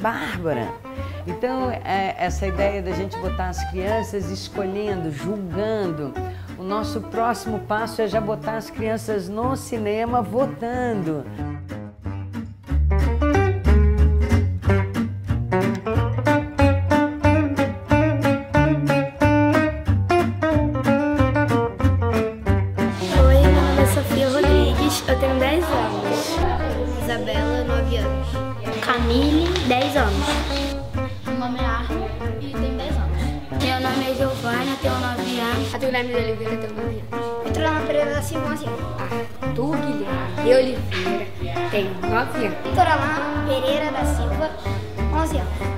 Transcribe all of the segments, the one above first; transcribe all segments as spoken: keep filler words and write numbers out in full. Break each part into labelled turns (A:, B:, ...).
A: Bárbara. Então, é, essa ideia da gente botar as crianças escolhendo, julgando. O nosso próximo passo é já botar as crianças no cinema votando.
B: Oi, meu nome é Sofia Rodrigues, eu tenho dez anos. Isabela, nove anos. Camille, dez anos.
C: Meu nome é Arno e tenho dez anos.
B: Meu nome é Giovana, tenho nove anos. Arthur Guilherme de Oliveira, tenho nove anos. Vitor Ana Pereira da Silva, onze anos. Arthur Guilherme de Oliveira, tenho nove anos. Vitor Alain Pereira da Silva, onze anos.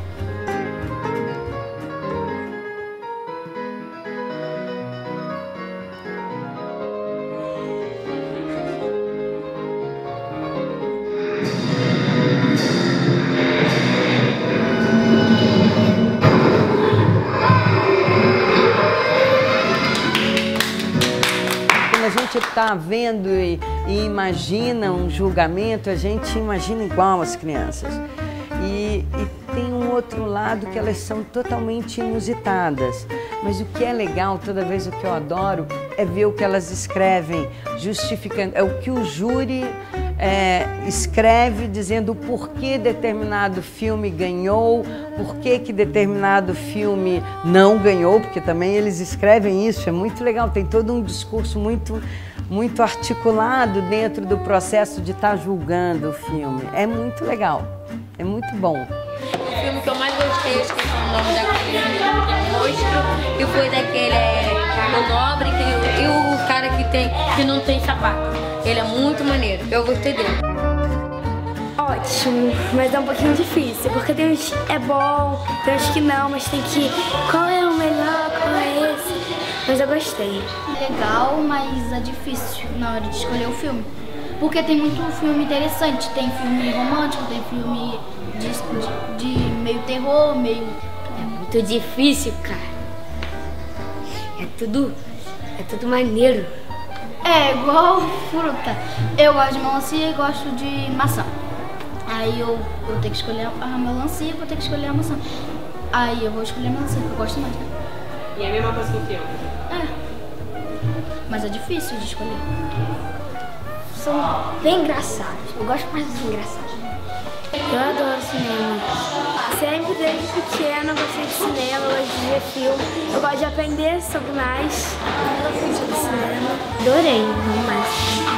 A: A gente está vendo e, e imagina um julgamento, a gente imagina igual as crianças. E, e tem um outro lado que elas são totalmente inusitadas. Mas o que é legal, toda vez o que eu adoro, é ver o que elas escrevem, justificando. É o que o júri é, escreve dizendo o porquê determinado filme ganhou, por que que determinado filme não ganhou, porque também eles escrevem isso, é muito legal, tem todo um discurso muito, muito articulado dentro do processo de estar julgando o filme. É muito legal, é muito bom.
D: O filme que eu mais gostei, esqueci o nome daquele monstro, e foi daquele é, o Nobre que, e o cara que, tem, que não tem sapato. Ele é muito maneiro, eu gostei dele.
B: Ótimo, mas é um pouquinho difícil, porque tem uns é bom, tem uns que não, mas tem que... Qual é o melhor, qual é esse? Mas eu gostei.
C: Legal, mas é difícil na hora de escolher o filme. Porque tem muito filme interessante, tem filme romântico, tem filme de, de, de meio terror, meio...
B: É muito difícil, cara. É tudo, é tudo maneiro.
C: É igual fruta. Eu gosto de melancia e gosto de maçã. Aí eu vou ter que escolher a melancia e vou ter que escolher a maçã. Aí eu vou escolher a melancia, porque eu gosto mais, né?
E: E é a mesma coisa que o filme?
C: É. Mas é difícil de escolher.
B: São bem engraçados. Eu gosto mais dos engraçados. Eu adoro cinema. Sempre desde pequena eu gostei de cinema, eu gosto de ver filme. Eu gosto de aprender sobre mais sobre cinema. Adorei, vamos mais.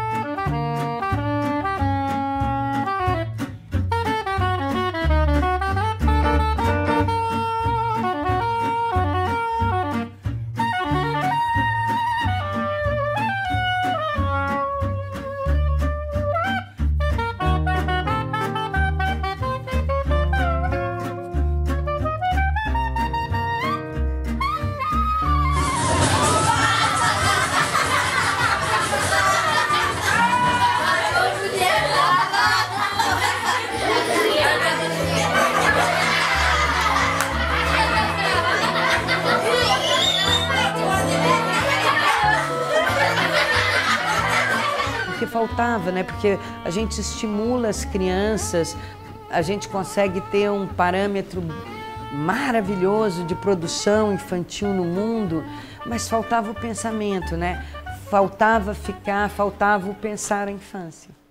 A: Que faltava, né? Porque a gente estimula as crianças, a gente consegue ter um parâmetro maravilhoso de produção infantil no mundo, mas faltava o pensamento, né? Faltava ficar, faltava o pensar a infância.